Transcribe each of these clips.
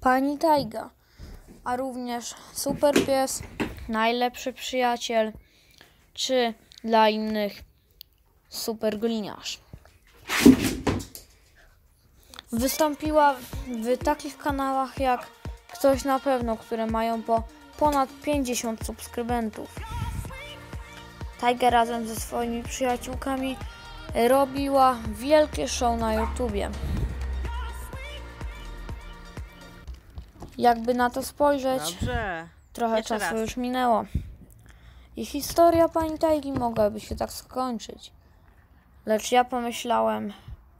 Pani Tajga, a również Super Pies, Najlepszy Przyjaciel, czy dla innych Super Gliniarz. Wystąpiła w takich kanałach jak Ktoś na pewno, które mają ponad 50 subskrybentów. Tajga razem ze swoimi przyjaciółkami robiła wielkie show na YouTubie. Jakby na to spojrzeć, trochę czasu już minęło. I historia pani Tajgi mogłaby się tak skończyć. Lecz ja pomyślałem,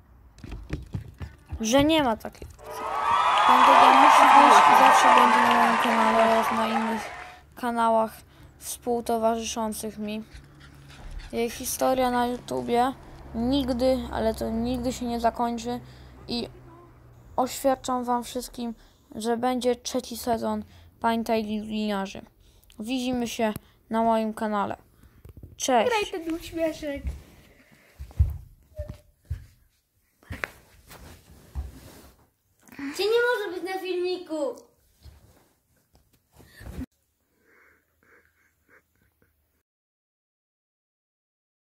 że nie ma takiej. Pani Tajga musi wyjść i zawsze będzie na moim kanale oraz na innych kanałach współtowarzyszących mi. Jej historia na YouTubie nigdy, ale to nigdy się nie zakończy i oświadczam wam wszystkim, że będzie 3. sezon Pani Tajgi Gliniarzy. Widzimy się na moim kanale. Cześć! Graj ten uśmieszek. Cię nie może być na filmiku.